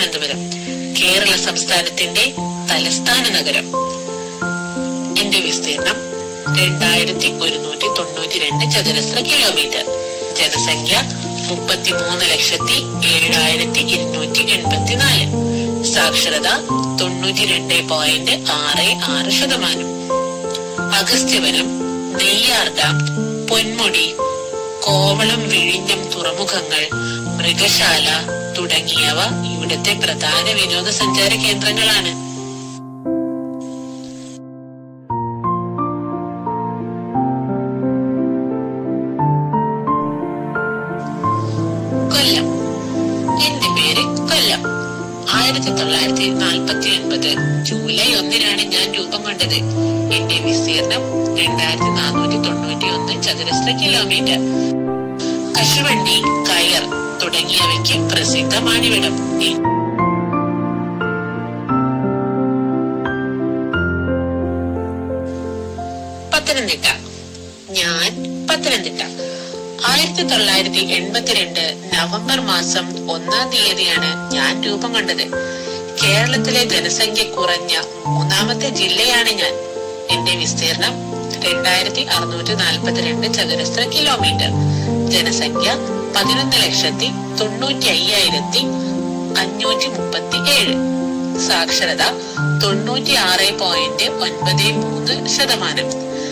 തിരുവനന്തപുരം കേരള സംസ്ഥാനത്തിന്റെ തലസ്ഥാന നഗരം. എന്റെ വിസ്തീർണം 2192 ചതുരശ്ര കിലോമീറ്റർ. ജനസംഖ്യ 33,07,284. സാക്ഷരത 92.66%. അഗസ്ത്യവനം, നെയ്യാർ ഡാം, പൊന്മുടി, കോവളം, വിഴിഞ്ഞം തുറമുഖങ്ങൾ, മൃഗശാല തുടങ്ങിയവ ഇവിടുത്തെ പ്രധാന വിനോദസഞ്ചാര കേന്ദ്രങ്ങളാണ്. കൊല്ലം. എന്റെ പേര് കൊല്ലം. 1949 ജൂലൈ 1 ഞാൻ രൂപം കൊണ്ടത്. എന്റെ വിസ്തീർണം 2491 ചതുരശ്ര കിലോമീറ്റർ. കശുവണ്ടി, കയർ തുടങ്ങിയവയ്ക്ക് പ്രസിദ്ധമാണിവിടം. പത്തനംതിട്ട. ഞാൻ പത്തനംതിട്ട. 1982 നവംബർ മാസം 1 തീയതിയാണ് ഞാൻ രൂപം കൊണ്ടത്. കേരളത്തിലെ ജനസംഖ്യ കുറഞ്ഞ 3ാമത്തെ ജില്ലയാണ് ഞാൻ. എന്റെ വിസ്തീർണം 2642 ചതുരശ്ര കിലോമീറ്റർ. ജനസംഖ്യ 11,95,537. സാക്ഷരത 96.93%.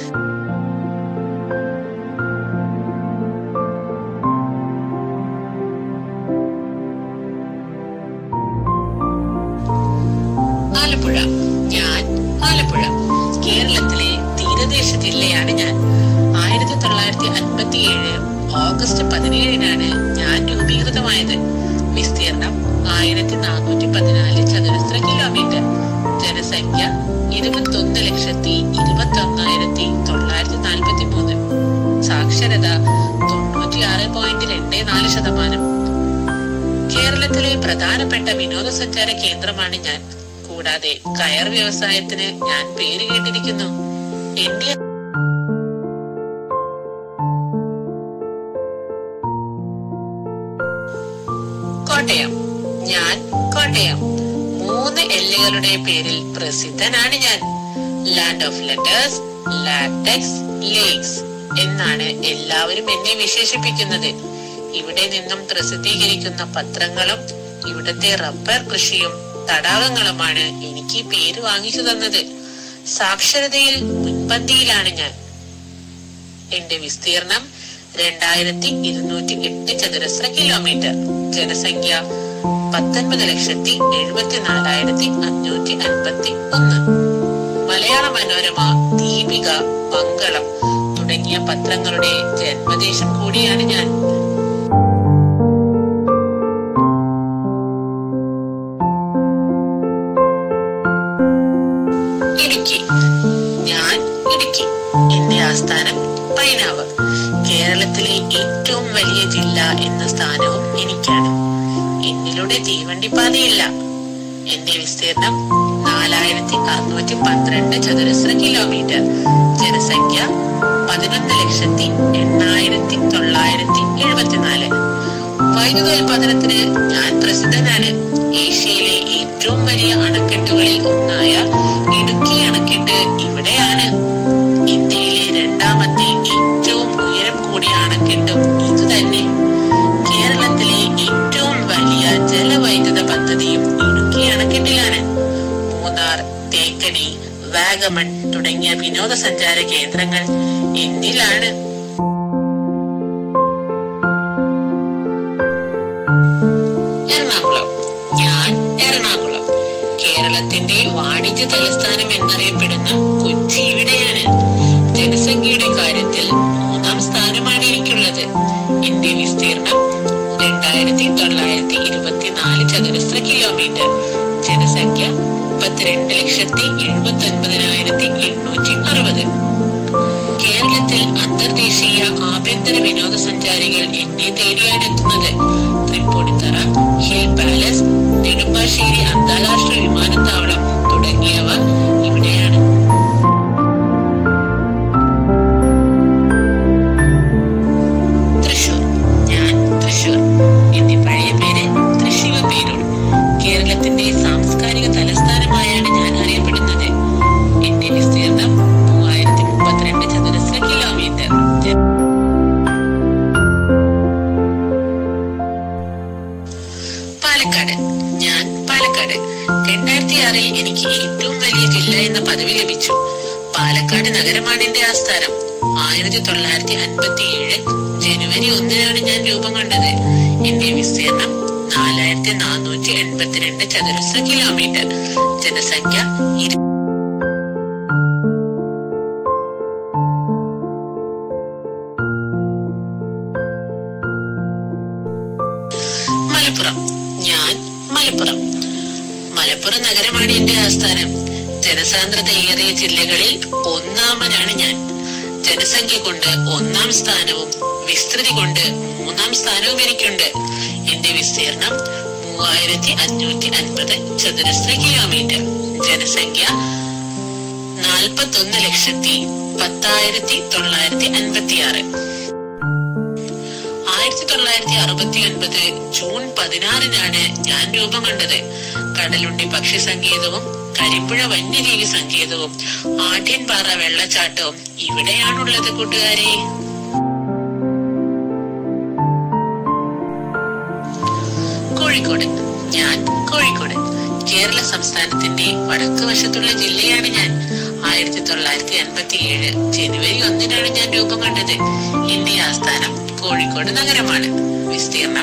ആലപ്പുഴ. ഞാൻ ആലപ്പുഴ. കേരളത്തിലെ തീരദേശ ജില്ലയാണ് ഞാൻ. 1957 ഓഗസ്റ്റ് 17 ഞാൻ രൂപീകൃതമായത്. വിസ്തീർണം 1414 ചതുരശ്ര കിലോമീറ്റർ. ജനസംഖ്യ 21,21,943. സാക്ഷരത 96.24%. കേരളത്തിലെ പ്രധാനപ്പെട്ട വിനോദസഞ്ചാര കേന്ദ്രമാണ് ഞാൻ. കൂടാതെ കയർ വ്യവസായത്തിന് ഞാൻ പേര് കേട്ടിരിക്കുന്നു. എന്റെ കോട്ടയം. ഞാൻ കോട്ടയം. 3 എല്ലുകളുടെ പേരിൽ പ്രസിദ്ധനാണ് ഞാൻ. Land of letters, latex, lakes എന്നാണ് എല്ലാവരും എന്നെ വിശേഷിപ്പിക്കുന്നത്. ഇവിടെ നിന്നും പ്രസിദ്ധീകരിക്കുന്ന പത്രങ്ങളും ഇവിടത്തെ റബ്ബർ കൃഷിയും തടാകങ്ങളുമാണ് എനിക്ക് പേര് വാങ്ങിച്ചു തന്നത്. സാക്ഷരതയിൽ മുൻപന്തിയിലാണ് ഞാൻ. എന്റെ വിസ്തീർണം 2208 ചതുരശ്ര കിലോമീറ്റർ. ജനസംഖ്യ 19,74,551. മലയാള മനോരമ, ദീപിക, മംഗളം തുടങ്ങിയ പത്രങ്ങളുടെ ജന്മദേശം കൂടിയാണ് ഞാൻ. ഇടുക്കി. ഞാൻ ഇടുക്കി. എന്റെ ആസ്ഥാനം പൈനാവ്. കേരളത്തിലെ ഏറ്റവും വലിയ ജില്ല എന്ന സ്ഥാനവും എനിക്കാണ്. എന്നിലൂടെ തീവണ്ടിപ്പാതയില്ല. എന്റെ വിസ്തീർണം 4612 ചതുരശ്ര കിലോമീറ്റർ. ജനസംഖ്യ 11,08,974. വൈദ്യുതോൽപാദനത്തിന് ഞാൻ പ്രസിദ്ധനാണ്. ഏഷ്യയിലെ ഏറ്റവും വലിയ അണക്കെട്ടുകളിൽ ഒന്നായ ഇടുക്കി അണക്കെട്ട് ഇവിടെയാണ്. ഇന്ത്യയിലെ 2ാമത്തെ ഏറ്റവും ഉയരം കൂടിയ അണക്കെട്ടും ഇത് തന്നെ. കേരളത്തിലെ ഏറ്റവും വലിയ ജലവൈദ്യുത പദ്ധതിയും ഇടുക്കി അണക്കെട്ടിലാണ്. മൂന്നാർ, തേക്കടി, വാഗമൺ തുടങ്ങിയ വിനോദസഞ്ചാര കേന്ദ്രങ്ങൾ എന്നിലാണ്. എറണാകുളം. ഞാൻ എറണാകുളം. കേരളത്തിന്റെ വാണിജ്യ തലസ്ഥാനം എന്നറിയപ്പെടുന്ന കൊച്ചി ഇവിടെയാണ്. ജനസംഖ്യയുടെ കാര്യത്തിൽ 3ാം സ്ഥാനമാണ് എനിക്കുള്ളത്. എന്റെ വിസ്തീർണം 2924 ചതുരശ്ര കിലോമീറ്റർ. ജനസംഖ്യ 32,79,860. കേരളത്തിൽ അന്തർദേശീയ ആഭ്യന്തര വിനോദസഞ്ചാരികൾ എന്നെ തേടിയാണ് എത്തുന്നത്. തൃപ്പൂണിത്തറ, ഹിൽ പാലസ്, നെടുമ്പാശ്ശേരി അന്താരാഷ്ട്ര വിമാനത്താവളം തുടങ്ങിയവ ഇവിടെയാണ്. തൃശൂർ. ഞാൻ തൃശൂർ. എന്റെ പഴയ പേര് തൃശ്ശിവ പേരൂർ. കേരളത്തിൽ പാലക്കാട്. ഞാൻ പാലക്കാട്. 2006 എനിക്ക് ഏറ്റവും വലിയ ജില്ല എന്ന പദവി ലഭിച്ചു. പാലക്കാട് നഗരമാണ് എന്റെ ആസ്ഥാനം. 1957 ജനുവരി 1 ഞാൻ രൂപം കൊണ്ടത്. എന്റെ വിസ്തീർണം 4482 ചതുരശ്ര കിലോമീറ്റർ. ജനസംഖ്യ മലപ്പുറം. ഞാൻ മലപ്പുറം. മലപ്പുറം നഗരമാണ് എന്റെ ആസ്ഥാനം. ജനസാന്ദ്രത ഏറിയ ജില്ലകളിൽ ഒന്നാമനാണ് ഞാൻ. ജനസംഖ്യ കൊണ്ട് 1-ാം സ്ഥാനവും വിസ്തൃതി കൊണ്ട് 3-ാം സ്ഥാനവും എനിക്കുണ്ട്. എന്റെ വിസ്തീർണം 3550 ചതുരശ്ര കിലോമീറ്റർ. ജനസംഖ്യ 41,10,956. 1969 ജൂൺ 16 ഞാൻ രൂപം കൊണ്ടത്. കടലുണ്ടി പക്ഷി സങ്കേതവും കരിമ്പുഴ വന്യജീവി സങ്കേതവും ആഢ്യൻപാറ വെള്ളച്ചാട്ടവും ഇവിടെയാണുള്ളത് കൂട്ടുകാരെ. കോഴിക്കോട്. ഞാൻ കോഴിക്കോട്. കേരള സംസ്ഥാനത്തിന്റെ വടക്ക് വശത്തുള്ള ജില്ലയാണ് ഞാൻ. 1987 ജനുവരി 1 ഞാൻ രൂപം കൊണ്ടത്. എന്റെ ആസ്ഥാനം കോഴിക്കോട് നഗരമാണ്. വിസ്തീർണം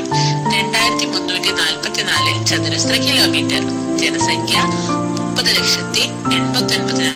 2344 ചതുരശ്ര കിലോമീറ്റർ. ജനസംഖ്യ 30,89,000.